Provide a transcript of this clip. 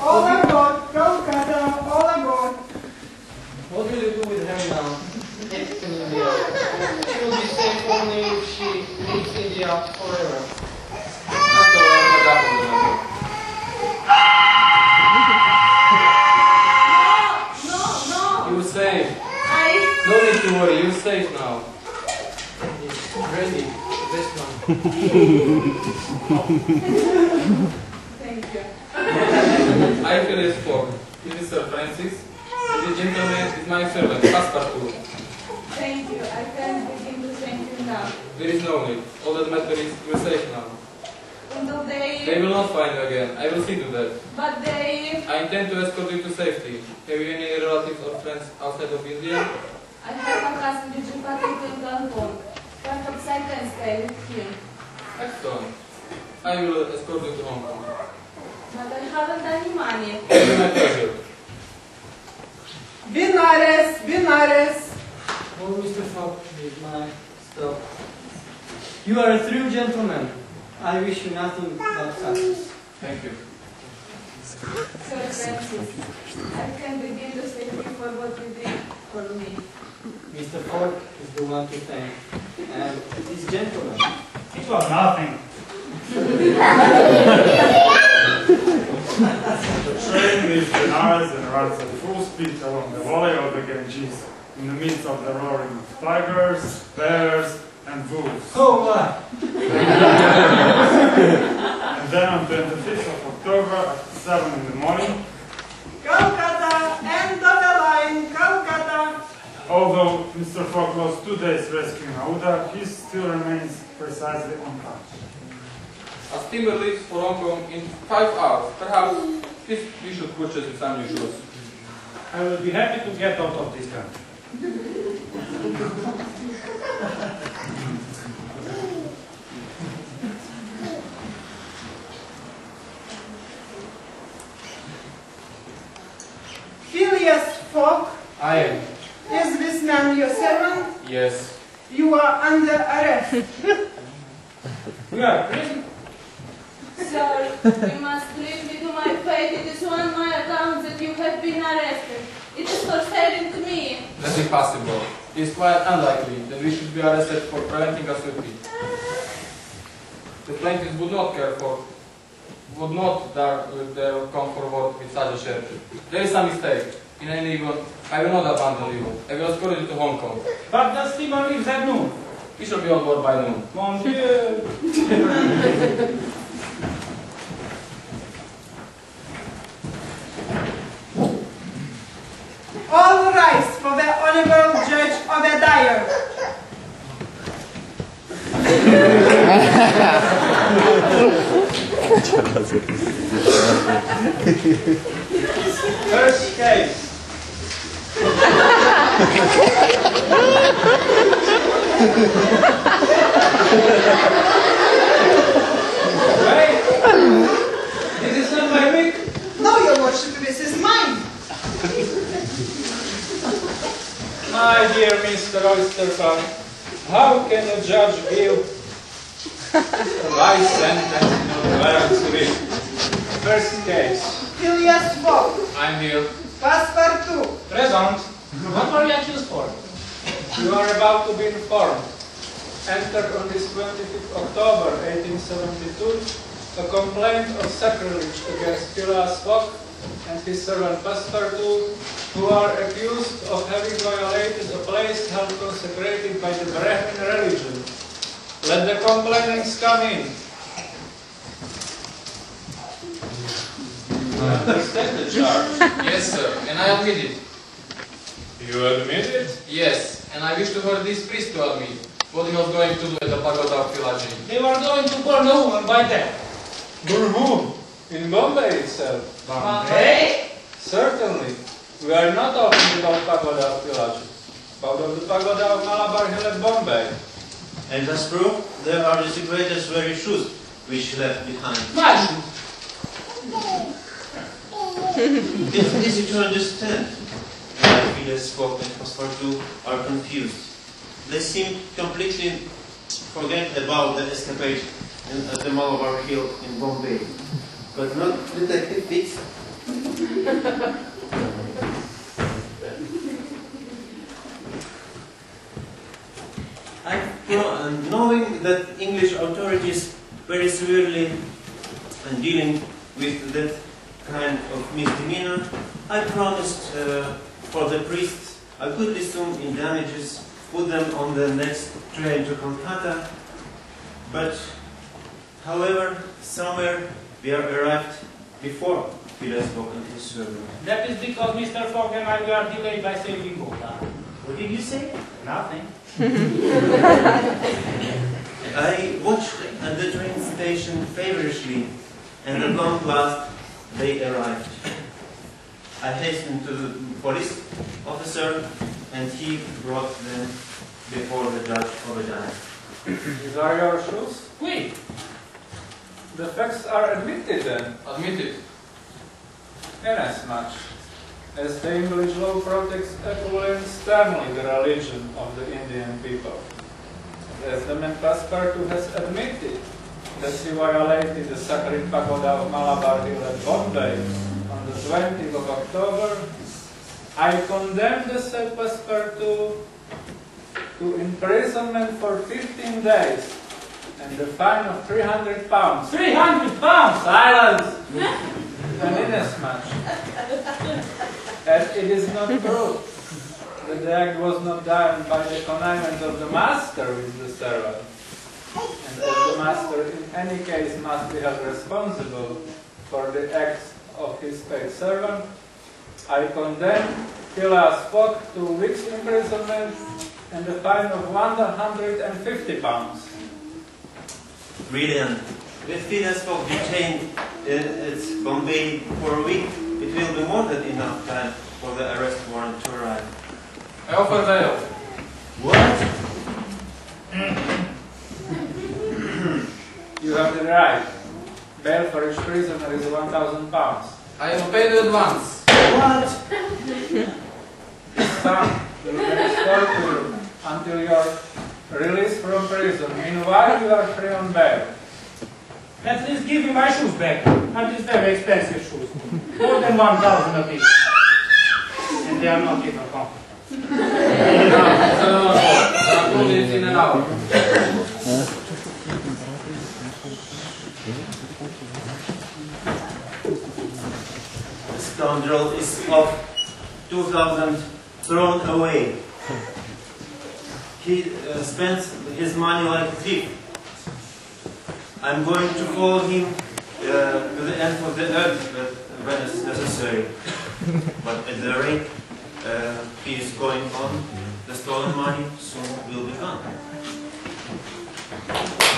All aboard, Calcutta, all aboard. What will you do with her now? It's in India. She will be safe only if she leaves India forever. That's the way I'm up on the No. You're safe. No need to worry, you're safe now. Ready. This one. Thank you. I feel his form. This is Sir Francis. And the gentleman is my servant, Passepartout. Thank you. I can't begin to thank you now. There is no need. All that matters is you're safe now. Until They will not find you again. I will see to that. But they... I intend to escort you to safety. Have you any relatives or friends outside of India? I have a cousin which is in Milburn. Perhaps I can stay with him. Excellent. I will escort you to Hong Kong. But I haven't any money. It will be my pleasure. Benares. Oh, Mr. Fogg, with my stop. You are a true gentleman. I wish you nothing but success. Thank you. Sir Francis, I can begin to thank you for what you did for me. Mr. Fogg is the one to thank. And this gentleman. It was nothing. The train leaves Benares and rides at full speed along the valley of the Ganges, in the midst of the roaring of tigers, bears, and wolves. Oh, my! And then on 25th of October at 7 in the morning, Calcutta, end of the line, Calcutta. although Mr. Fogg lost 2 days rescuing Aouda, he still remains precisely on time. A steamer leaves for Hong Kong in 5 hours. Perhaps you should purchase you some new shoes. I will be happy to get out of this country. Phileas Fogg, I am. is this man your servant? Yes. You are under arrest. We are in prison. Sir, you must leave me to my fate. It is on my account that you have been arrested. It is for saving me. That's impossible. It is quite unlikely that we should be arrested for preventing a suicide. The plaintiffs would not dare come forward with such a charge. There is a mistake. In any event, I will not abandon you. I will escort you to Hong Kong. But the steamer leaves at noon. We shall be on board by noon. Mon Dieu! All rise for the Honorable Judge Obadiah. First case. Wait! This is not my wig. No, your worship, this is mine. My dear Mr. Oysterpunk, how can a judge give a life sentence in advance to it? First case. Phileas Fogg, I'm here. Passepartout. Present. What were you accused for? You are about to be informed. Entered on this 25th October 1872 a complaint of sacrilege against Phileas Fogg and his servant Passepartout, who are accused of having violated a place held consecrated by the Brahmin religion. Let the complainants come in. You understand the charge? Yes, sir, and I admit it. You admit it? Yes, and I wish to hear this priest to admit what he was going to do at the pagoda of Philaji. They were going to burn a woman by death. Burn whom? In Bombay itself. Bombay? Certainly. We are not talking about pagoda of Philaji, but of the pagoda of Malabar Hill at Bombay. And as proof, there are the greatest very shoes which she left behind. My shoes! It's easy to understand why Phileas Fogg and Passepartout are confused. They seem completely forget about the escapade at the Malabar Hill in Bombay. But not Detective Fitz Knowing that English authorities very severely dealing with that kind of misdemeanor, I promised for the priests a goodly sum in damages, put them on the next train to Kolkata. But, however, somewhere we are arrived before Phileas Fogg and his servant. That is because Mr. Fogg and I were delayed by sailing boat. What did you say? Nothing. I watched at the train station feverishly, and at long last they arrived. I hastened to the police officer, and he brought them before the judge Obadiah. These are your shoes? Oui. The facts are admitted then, Admitted. inasmuch as the English law protects equally and sternly the religion of the Indian people. As the man Passepartout has admitted that he violated the sacred pagoda of Malabar Hill at Bombay on the 20th of October, I condemn the said Passepartout to imprisonment for 15 days and the fine of 300 pounds. 300 pounds! Silence! And inasmuch as it is not proved that the act was not done by the connivance of the master with the servant, and as the master in any case must be held responsible for the acts of his paid servant, I condemn Phileas Fogg to 2 weeks imprisonment and a fine of 150 pounds. Brilliant. With Phileas Fogg detained at Bombay for a week, it will be more than enough time for the arrest warrant to arrive. I offer bail. What? You have the right. Bail for each prisoner is 1,000 pounds. I will pay the advance. What? This sum will be restored to you until you are released from prison. Meanwhile, you are free on bail. At least give me my shoes back. Are these very expensive shoes? More than 1,000 a piece. And they are not even comfortable. No, 2 minutes in an hour. The scoundrel is of 2,000 thrown away. He spends his money like a thief. I'm going to follow him to the end of the earth when it's necessary. But at the rate he is going on, the stolen money soon will be gone.